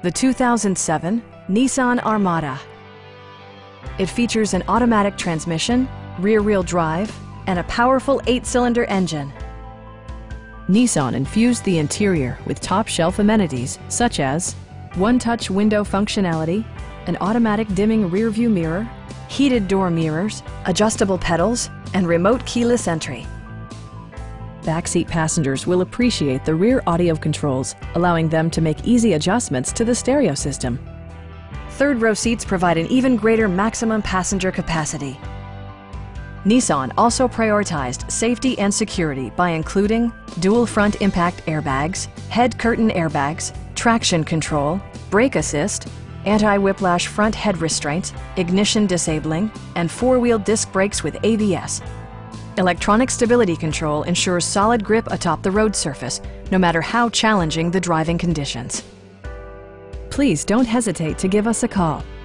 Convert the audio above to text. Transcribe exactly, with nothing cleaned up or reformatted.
the two thousand seven Nissan Armada. It features an automatic transmission, rear-wheel drive, and a powerful eight-cylinder engine. Nissan infused the interior with top-shelf amenities such as one-touch window functionality, an automatic dimming rear-view mirror, heated door mirrors, adjustable pedals, and remote keyless entry. Backseat passengers will appreciate the rear audio controls, allowing them to make easy adjustments to the stereo system. Third row seats provide an even greater maximum passenger capacity. Nissan also prioritized safety and security by including dual front impact airbags, head curtain airbags, traction control, brake assist, anti-whiplash front head restraints, ignition disabling, and four-wheel disc brakes with A B S. Electronic stability control ensures solid grip atop the road surface, no matter how challenging the driving conditions. Please don't hesitate to give us a call.